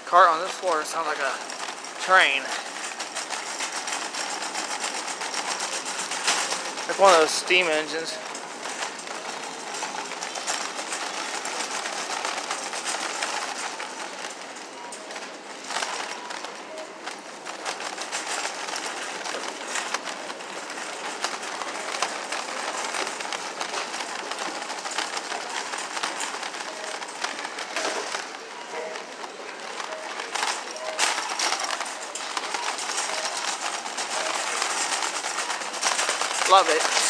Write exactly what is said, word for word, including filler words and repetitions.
cart on this floor sounds like a train. Like one of those steam engines. Love it.